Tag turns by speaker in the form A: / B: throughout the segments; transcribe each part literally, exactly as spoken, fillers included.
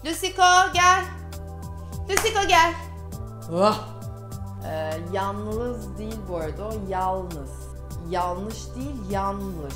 A: Lusiko gel. Lusiko gel. Oh. Ee, yalnız değil bu arada, o yalnız. Yanlış değil, yanlış.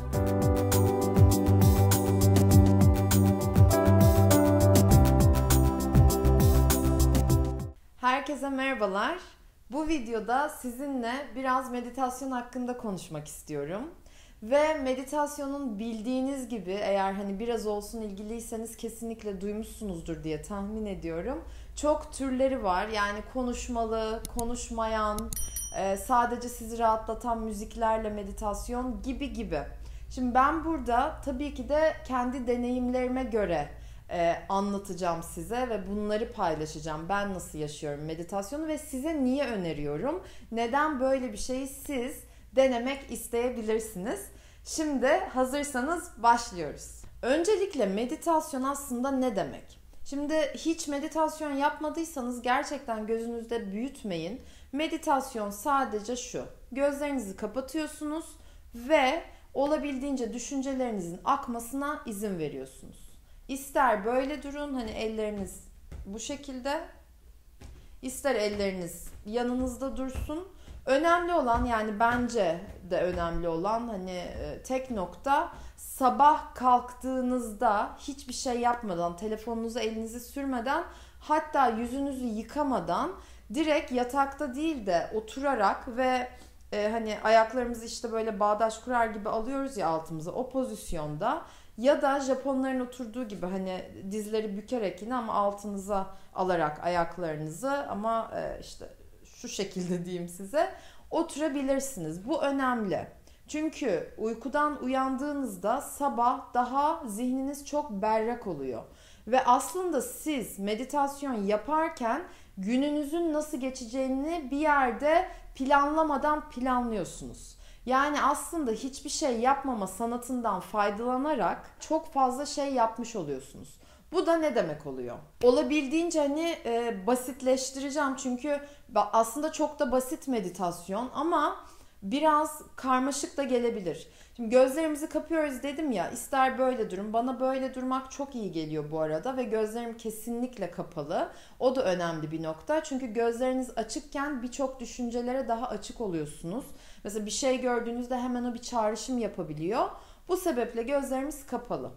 A: Herkese merhabalar. Bu videoda sizinle biraz meditasyon hakkında konuşmak istiyorum. Ve meditasyonun bildiğiniz gibi, eğer hani biraz olsun ilgiliyseniz kesinlikle duymuşsunuzdur diye tahmin ediyorum. Çok türleri var. Yani konuşmalı, konuşmayan, sadece sizi rahatlatan müziklerle meditasyon gibi gibi. Şimdi ben burada tabii ki de kendi deneyimlerime göre e, anlatacağım size ve bunları paylaşacağım. Ben nasıl yaşıyorum meditasyonu ve size niye öneriyorum? Neden böyle bir şeyi siz denemek isteyebilirsiniz? Şimdi hazırsanız başlıyoruz. Öncelikle meditasyon aslında ne demek? Şimdi hiç meditasyon yapmadıysanız gerçekten gözünüzde büyütmeyin. Meditasyon sadece şu: gözlerinizi kapatıyorsunuz ve olabildiğince düşüncelerinizin akmasına izin veriyorsunuz. İster böyle durun, hani elleriniz bu şekilde, ister elleriniz yanınızda dursun. Önemli olan, yani bence de önemli olan hani tek nokta, sabah kalktığınızda hiçbir şey yapmadan, telefonunuza elinizi sürmeden, hatta yüzünüzü yıkamadan direkt yatakta değil de oturarak ve e, hani ayaklarımızı işte böyle bağdaş kurar gibi alıyoruz ya altımıza, o pozisyonda, ya da Japonların oturduğu gibi hani dizleri bükerek yine ama altınıza alarak ayaklarınızı, ama e, işte şu şekilde diyeyim size, oturabilirsiniz. Bu önemli. Çünkü uykudan uyandığınızda sabah daha zihniniz çok berrak oluyor. Ve aslında siz meditasyon yaparken gününüzün nasıl geçeceğini bir yerde planlamadan planlıyorsunuz. Yani aslında hiçbir şey yapmama sanatından faydalanarak çok fazla şey yapmış oluyorsunuz. Bu da ne demek oluyor? Olabildiğince hani e, basitleştireceğim, çünkü aslında çok da basit meditasyon ama biraz karmaşık da gelebilir. Şimdi gözlerimizi kapıyoruz dedim ya, ister böyle durun. Bana böyle durmak çok iyi geliyor bu arada ve gözlerim kesinlikle kapalı. O da önemli bir nokta. Çünkü gözleriniz açıkken birçok düşüncelere daha açık oluyorsunuz. Mesela bir şey gördüğünüzde hemen o bir çağrışım yapabiliyor. Bu sebeple gözlerimiz kapalı.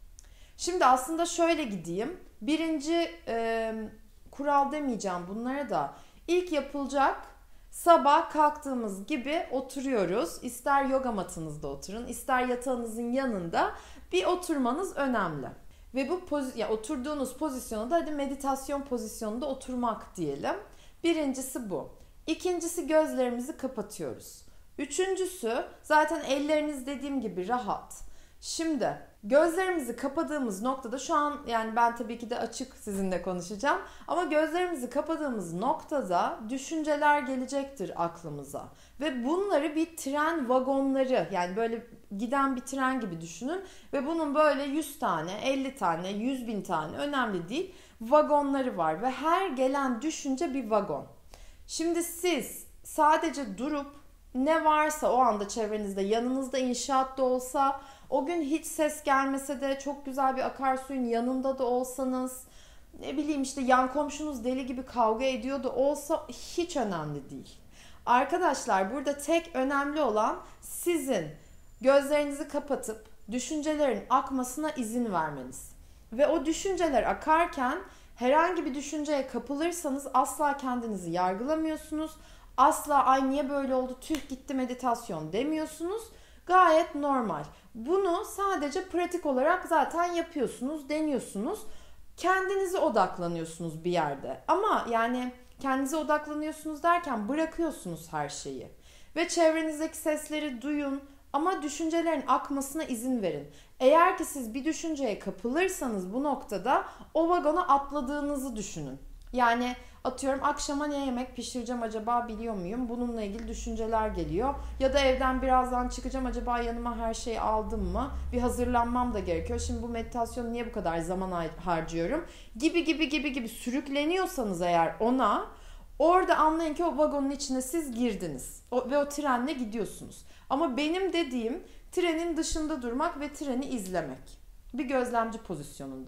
A: Şimdi aslında şöyle gideyim. Birinci e, kural demeyeceğim bunlara da. İlk yapılacak, sabah kalktığımız gibi oturuyoruz. İster yoga matınızda oturun, ister yatağınızın yanında bir oturmanız önemli. Ve bu poz- ya oturduğunuz pozisyona da hadi meditasyon pozisyonunda oturmak diyelim. Birincisi bu. İkincisi, gözlerimizi kapatıyoruz. Üçüncüsü, zaten elleriniz dediğim gibi rahat. Şimdi gözlerimizi kapadığımız noktada, şu an yani ben tabii ki de açık sizinle konuşacağım, ama gözlerimizi kapadığımız noktada düşünceler gelecektir aklımıza. Ve bunları bir tren vagonları, yani böyle giden bir tren gibi düşünün ve bunun böyle yüz tane, elli tane, yüz bin tane, önemli değil, vagonları var ve her gelen düşünce bir vagon. Şimdi siz sadece durup ne varsa o anda çevrenizde, yanınızda inşaat da olsa, o gün hiç ses gelmese de, çok güzel bir akarsuyun yanında da olsanız, ne bileyim işte yan komşunuz deli gibi kavga ediyor da olsa, hiç önemli değil. Arkadaşlar, burada tek önemli olan sizin gözlerinizi kapatıp düşüncelerin akmasına izin vermeniz. Ve o düşünceler akarken herhangi bir düşünceye kapılırsanız asla kendinizi yargılamıyorsunuz. Asla ay niye böyle oldu, tüh gitti meditasyon demiyorsunuz. Gayet normal. Bunu sadece pratik olarak zaten yapıyorsunuz, deniyorsunuz. Kendinize odaklanıyorsunuz bir yerde. Ama yani kendinize odaklanıyorsunuz derken bırakıyorsunuz her şeyi. Ve çevrenizdeki sesleri duyun ama düşüncelerin akmasına izin verin. Eğer ki siz bir düşünceye kapılırsanız bu noktada o vagona atladığınızı düşünün. Yani atıyorum, akşama ne yemek pişireceğim acaba, biliyor muyum? Bununla ilgili düşünceler geliyor. Ya da evden birazdan çıkacağım, acaba yanıma her şeyi aldım mı? Bir hazırlanmam da gerekiyor. Şimdi bu meditasyonu niye bu kadar zaman harcıyorum? Gibi gibi gibi gibi sürükleniyorsanız eğer ona, orada anlayın ki o vagonun içine siz girdiniz. O, ve o trenle gidiyorsunuz. Ama benim dediğim trenin dışında durmak ve treni izlemek. Bir gözlemci pozisyonunda.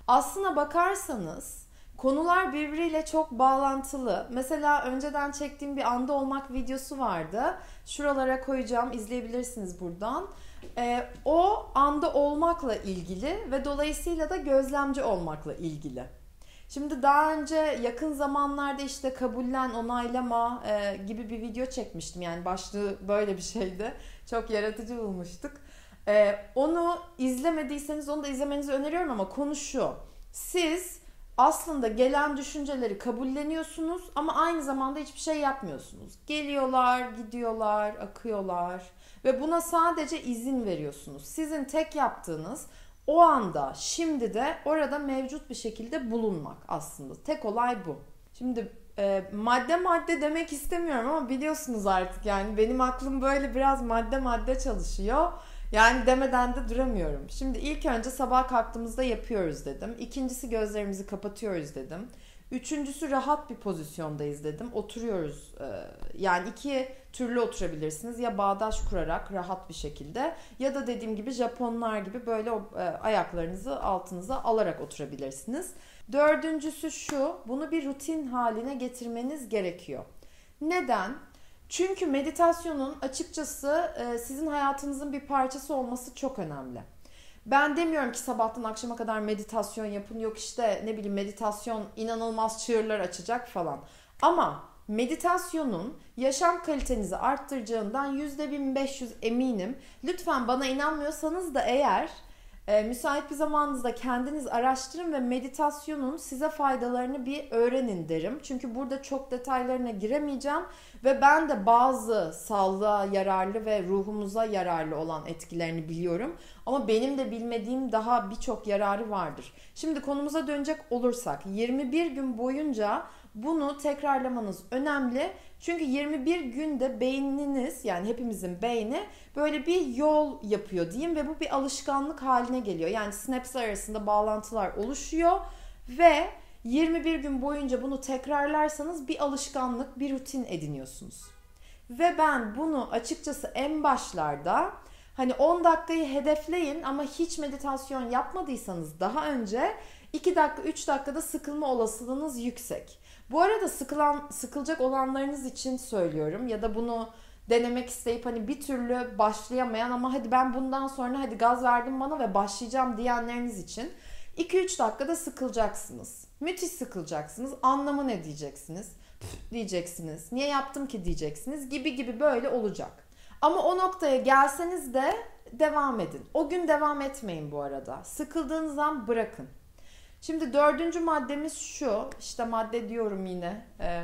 A: Aslına bakarsanız konular birbiriyle çok bağlantılı. Mesela önceden çektiğim bir anda olmak videosu vardı. Şuralara koyacağım, izleyebilirsiniz buradan. Ee, o anda olmakla ilgili ve dolayısıyla da gözlemci olmakla ilgili. Şimdi daha önce yakın zamanlarda işte kabullen, onaylama e, gibi bir video çekmiştim. Yani başlığı böyle bir şeydi. Çok yaratıcı bulmuştuk. E, onu izlemediyseniz onu da izlemenizi öneriyorum ama konu şu. Siz aslında gelen düşünceleri kabulleniyorsunuz ama aynı zamanda hiçbir şey yapmıyorsunuz. Geliyorlar, gidiyorlar, akıyorlar ve buna sadece izin veriyorsunuz. Sizin tek yaptığınız o anda, şimdi de orada mevcut bir şekilde bulunmak aslında. Tek olay bu. Şimdi e, madde madde demek istemiyorum ama biliyorsunuz artık yani benim aklım böyle biraz madde madde çalışıyor. Yani demeden de duramıyorum. Şimdi ilk önce sabah kalktığımızda yapıyoruz dedim. İkincisi gözlerimizi kapatıyoruz dedim. Üçüncüsü rahat bir pozisyondayız dedim. Oturuyoruz. Yani iki türlü oturabilirsiniz. Ya bağdaş kurarak rahat bir şekilde ya da dediğim gibi Japonlar gibi böyle ayaklarınızı altınıza alarak oturabilirsiniz. Dördüncüsü şu. Bunu bir rutin haline getirmeniz gerekiyor. Neden? Çünkü meditasyonun açıkçası sizin hayatınızın bir parçası olması çok önemli. Ben demiyorum ki sabahtan akşama kadar meditasyon yapın. Yok işte ne bileyim meditasyon inanılmaz çığırlar açacak falan. Ama meditasyonun yaşam kalitenizi arttıracağından yüzde bin beş yüz eminim. Lütfen bana inanmıyorsanız da eğer e, müsait bir zamanınızda kendiniz araştırın ve meditasyonun size faydalarını bir öğrenin derim. Çünkü burada çok detaylarına giremeyeceğim. Ve ben de bazı sağlığa yararlı ve ruhumuza yararlı olan etkilerini biliyorum. Ama benim de bilmediğim daha birçok yararı vardır. Şimdi konumuza dönecek olursak yirmi bir gün boyunca bunu tekrarlamanız önemli. Çünkü yirmi bir günde beyniniz yani hepimizin beyni böyle bir yol yapıyor diyeyim ve bu bir alışkanlık haline geliyor. Yani sinapslar arasında bağlantılar oluşuyor ve yirmi bir gün boyunca bunu tekrarlarsanız bir alışkanlık, bir rutin ediniyorsunuz. Ve ben bunu açıkçası en başlarda hani on dakikayı hedefleyin ama hiç meditasyon yapmadıysanız daha önce iki dakika üç dakikada sıkılma olasılığınız yüksek. Bu arada sıkılan, sıkılacak olanlarınız için söylüyorum ya da bunu denemek isteyip hani bir türlü başlayamayan ama hadi ben bundan sonra hadi gaz verdim bana ve başlayacağım diyenleriniz için iki üç dakikada sıkılacaksınız. Müthiş sıkılacaksınız. Anlamı ne diyeceksiniz? Püf diyeceksiniz. Niye yaptım ki diyeceksiniz gibi gibi böyle olacak. Ama o noktaya gelseniz de devam edin. O gün devam etmeyin bu arada. Sıkıldığınız zaman bırakın. Şimdi dördüncü maddemiz şu. İşte madde diyorum yine. Ee,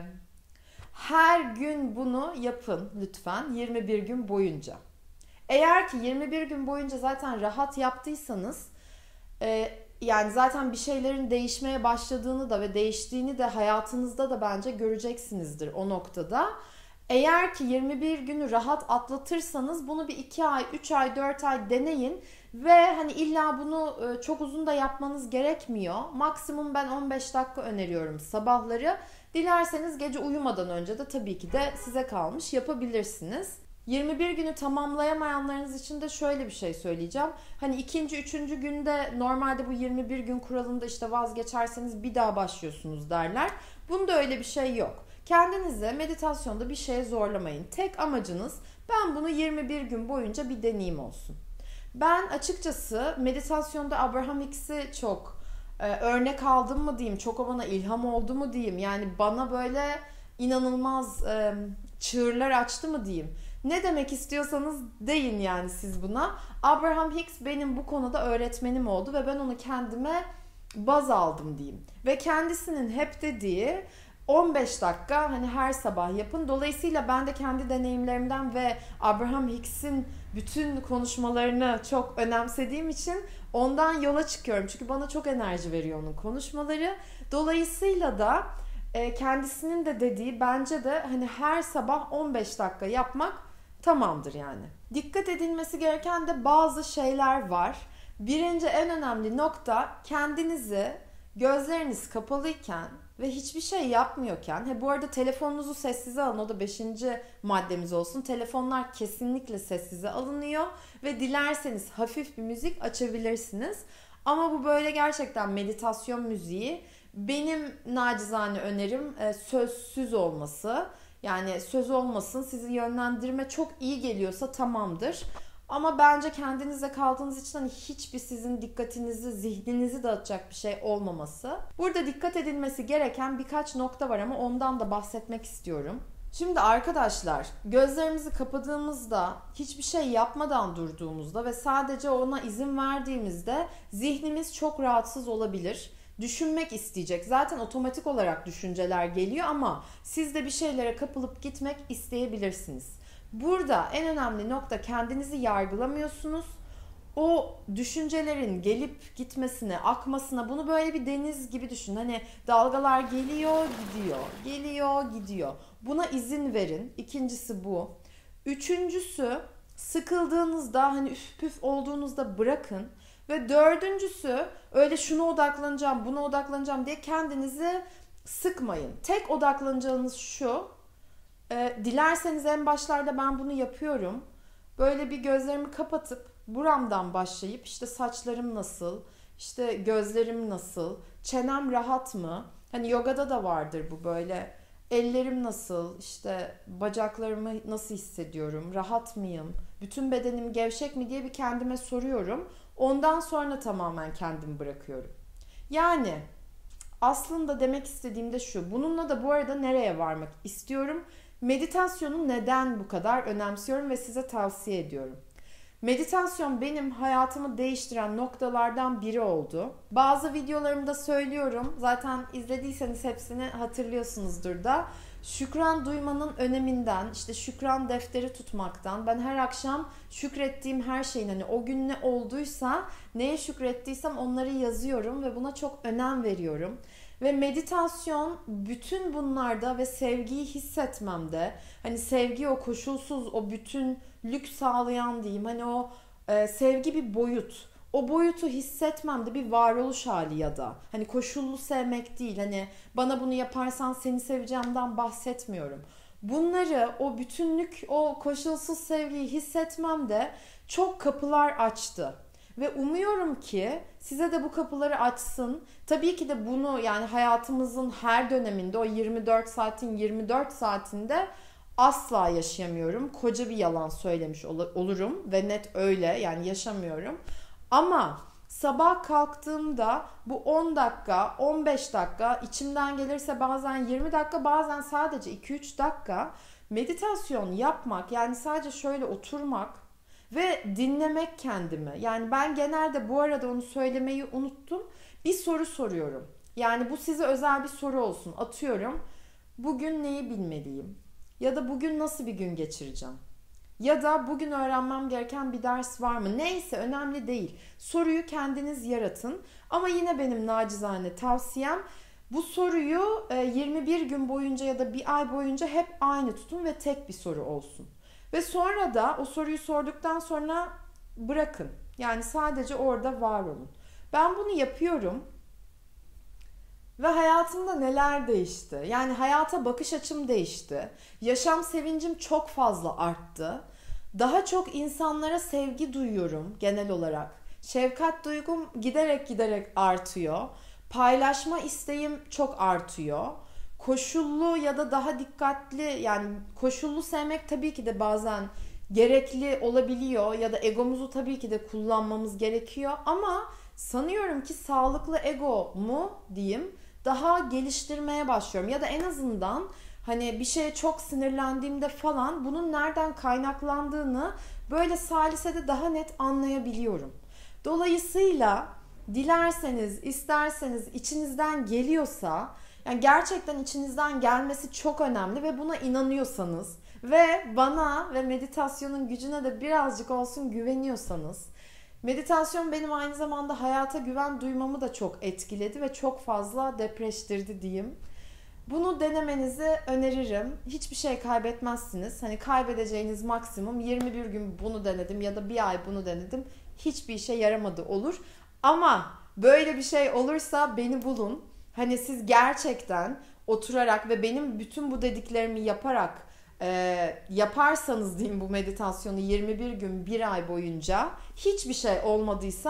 A: her gün bunu yapın lütfen yirmi bir gün boyunca. Eğer ki yirmi bir gün boyunca zaten rahat yaptıysanız e, yani zaten bir şeylerin değişmeye başladığını da ve değiştiğini de hayatınızda da bence göreceksinizdir o noktada. Eğer ki yirmi bir günü rahat atlatırsanız bunu bir iki ay, üç ay, dört ay deneyin. Ve hani illa bunu çok uzun da yapmanız gerekmiyor. Maksimum ben on beş dakika öneriyorum sabahları. Dilerseniz gece uyumadan önce de tabii ki de size kalmış yapabilirsiniz. yirmi bir günü tamamlayamayanlarınız için de şöyle bir şey söyleyeceğim. Hani ikinci, üçüncü günde normalde bu yirmi bir gün kuralında işte vazgeçerseniz bir daha başlıyorsunuz derler. Bunda öyle bir şey yok. Kendinize meditasyonda bir şeye zorlamayın. Tek amacınız ben bunu yirmi bir gün boyunca bir deneyim olsun. Ben açıkçası meditasyonda Abraham Hicks'i çok e, örnek aldım mı diyeyim, çok o bana ilham oldu mu diyeyim. Yani bana böyle inanılmaz e, çığırlar açtı mı diyeyim. Ne demek istiyorsanız deyin yani siz buna. Abraham Hicks benim bu konuda öğretmenim oldu ve ben onu kendime baz aldım diyeyim. Ve kendisinin hep dediği on beş dakika hani her sabah yapın. Dolayısıyla ben de kendi deneyimlerimden ve Abraham Hicks'in bütün konuşmalarını çok önemsediğim için ondan yola çıkıyorum. Çünkü bana çok enerji veriyor onun konuşmaları. Dolayısıyla da kendisinin de dediği bence de hani her sabah on beş dakika yapmak tamamdır yani. Dikkat edilmesi gereken de bazı şeyler var. Birinci en önemli nokta kendinizi gözleriniz kapalıyken ve hiçbir şey yapmıyorken, he bu arada telefonunuzu sessize alın, o da beşinci maddemiz olsun. Telefonlar kesinlikle sessize alınıyor ve dilerseniz hafif bir müzik açabilirsiniz. Ama bu böyle gerçekten meditasyon müziği. Benim nacizane önerim e, sözsüz olması. Yani söz olmasın, sizi yönlendirme çok iyi geliyorsa tamamdır. Ama bence kendinizle kaldığınız için hani hiçbir sizin dikkatinizi, zihninizi dağıtacak bir şey olmaması. Burada dikkat edilmesi gereken birkaç nokta var ama ondan da bahsetmek istiyorum. Şimdi arkadaşlar, gözlerimizi kapadığımızda, hiçbir şey yapmadan durduğumuzda ve sadece ona izin verdiğimizde zihnimiz çok rahatsız olabilir. Düşünmek isteyecek. Zaten otomatik olarak düşünceler geliyor ama siz de bir şeylere kapılıp gitmek isteyebilirsiniz. Burada en önemli nokta, kendinizi yargılamıyorsunuz. O düşüncelerin gelip gitmesine, akmasına, bunu böyle bir deniz gibi düşün. Hani dalgalar geliyor, gidiyor, geliyor, gidiyor. Buna izin verin. İkincisi bu. Üçüncüsü, sıkıldığınızda, hani üf püf olduğunuzda bırakın. Ve dördüncüsü, öyle şuna odaklanacağım, buna odaklanacağım diye kendinizi sıkmayın. Tek odaklanacağınız şu, e, dilerseniz en başlarda ben bunu yapıyorum. Böyle bir gözlerimi kapatıp buramdan başlayıp işte saçlarım nasıl, işte gözlerim nasıl, çenem rahat mı? Hani yogada da vardır bu, böyle ellerim nasıl, işte bacaklarımı nasıl hissediyorum, rahat mıyım, bütün bedenim gevşek mi diye bir kendime soruyorum. Ondan sonra tamamen kendimi bırakıyorum. Yani aslında demek istediğim de şu. Bununla da bu arada nereye varmak istiyorum? Meditasyonu neden bu kadar önemsiyorum ve size tavsiye ediyorum? Meditasyon benim hayatımı değiştiren noktalardan biri oldu. Bazı videolarımda söylüyorum. Zaten izlediyseniz hepsini hatırlıyorsunuzdur da. Şükran duymanın öneminden, işte şükran defteri tutmaktan, ben her akşam şükrettiğim her şeyin, hani o gün ne olduysa, neye şükrettiysem onları yazıyorum ve buna çok önem veriyorum. Ve meditasyon bütün bunlarda ve sevgiyi hissetmemde, hani sevgi o koşulsuz, o bütünlük sağlayan diyeyim, hani o e, sevgi bir boyut. O boyutu hissetmemde bir varoluş hali ya da hani koşullu sevmek değil, hani bana bunu yaparsan seni seveceğimden bahsetmiyorum. Bunları, o bütünlük, o koşulsuz sevgiyi hissetmemde çok kapılar açtı. Ve umuyorum ki size de bu kapıları açsın. Tabii ki de bunu, yani hayatımızın her döneminde, o yirmi dört saatin yirmi dört saatinde asla yaşayamıyorum. Koca bir yalan söylemiş ol- olurum ve net öyle, yani yaşamıyorum. Ama sabah kalktığımda bu on dakika, on beş dakika, içimden gelirse bazen yirmi dakika, bazen sadece iki üç dakika meditasyon yapmak, yani sadece şöyle oturmak ve dinlemek kendimi. Yani ben genelde, bu arada onu söylemeyi unuttum, bir soru soruyorum. Yani bu size özel bir soru olsun. Atıyorum, bugün neyi bilmeliyim? Ya da bugün nasıl bir gün geçireceğim? Ya da bugün öğrenmem gereken bir ders var mı? Neyse, önemli değil. Soruyu kendiniz yaratın. Ama yine benim nacizane tavsiyem, bu soruyu yirmi bir gün boyunca ya da bir ay boyunca hep aynı tutun ve tek bir soru olsun. Ve sonra da o soruyu sorduktan sonra bırakın. Yani sadece orada var olun. Ben bunu yapıyorum. Ve hayatımda neler değişti? Yani hayata bakış açım değişti. Yaşam sevincim çok fazla arttı. Daha çok insanlara sevgi duyuyorum genel olarak. Şefkat duygum giderek giderek artıyor. Paylaşma isteğim çok artıyor. Koşullu ya da daha dikkatli, yani koşullu sevmek tabii ki de bazen gerekli olabiliyor ya da egomuzu tabii ki de kullanmamız gerekiyor. Ama sanıyorum ki sağlıklı ego mu diyeyim, daha geliştirmeye başlıyorum. Ya da en azından hani bir şeye çok sinirlendiğimde falan bunun nereden kaynaklandığını böyle salisede daha net anlayabiliyorum. Dolayısıyla dilerseniz, isterseniz, içinizden geliyorsa, yani gerçekten içinizden gelmesi çok önemli ve buna inanıyorsanız ve bana ve meditasyonun gücüne de birazcık olsun güveniyorsanız, meditasyon benim aynı zamanda hayata güven duymamı da çok etkiledi ve çok fazla depreştirdi diyeyim. Bunu denemenizi öneririm. Hiçbir şey kaybetmezsiniz. Hani kaybedeceğiniz maksimum yirmi bir gün bunu denedim ya da bir ay bunu denedim, hiçbir işe yaramadı olur. Ama böyle bir şey olursa beni bulun. Hani siz gerçekten oturarak ve benim bütün bu dediklerimi yaparak e, yaparsanız diyeyim bu meditasyonu yirmi bir gün, bir ay boyunca hiçbir şey olmadıysa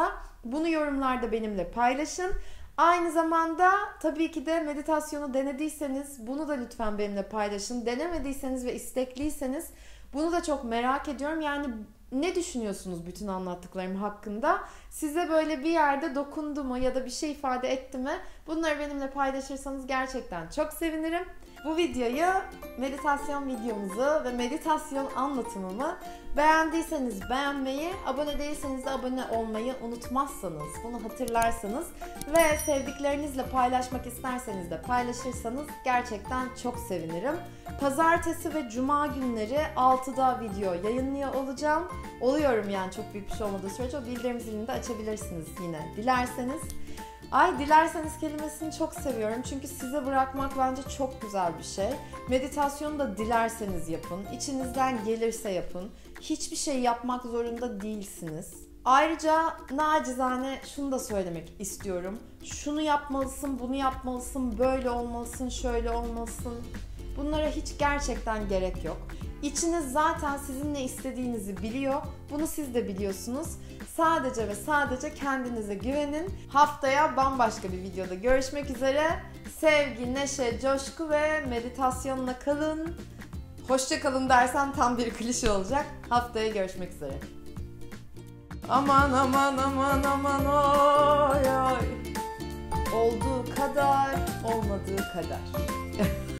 A: Bunu yorumlarda benimle paylaşın. Aynı zamanda tabii ki de meditasyonu denediyseniz bunu da lütfen benimle paylaşın. Denemediyseniz ve istekliyseniz bunu da çok merak ediyorum. Yani ne düşünüyorsunuz bütün anlattıklarım hakkında? Size böyle bir yerde dokundu mu ya da bir şey ifade etti mi? Bunları benimle paylaşırsanız gerçekten çok sevinirim. Bu videoyu, meditasyon videomuzu ve meditasyon anlatımımı beğendiyseniz beğenmeyi, abone değilseniz de abone olmayı unutmazsanız, bunu hatırlarsanız ve sevdiklerinizle paylaşmak isterseniz de paylaşırsanız gerçekten çok sevinirim. Pazartesi ve cuma günleri altıda video yayınlıyor olacağım. Oluyorum yani, çok büyük bir şey olmadığı sürece o bildirim zilini de açabilirsiniz yine dilerseniz. Ay, dilerseniz kelimesini çok seviyorum çünkü size bırakmak bence çok güzel bir şey. Meditasyonu da dilerseniz yapın, içinizden gelirse yapın. Hiçbir şey yapmak zorunda değilsiniz. Ayrıca nacizane şunu da söylemek istiyorum. Şunu yapmalısın, bunu yapmalısın, böyle olmalısın, şöyle olmalısın. Bunlara hiç gerçekten gerek yok. İçiniz zaten sizin ne istediğinizi biliyor. Bunu siz de biliyorsunuz. Sadece ve sadece kendinize güvenin. Haftaya bambaşka bir videoda görüşmek üzere. Sevgi, neşe, coşku ve meditasyonla kalın. Hoşça kalın dersem tam bir klişe olacak. Haftaya görüşmek üzere. Aman aman aman aman oy oy. Olduğu kadar, olmadığı kadar.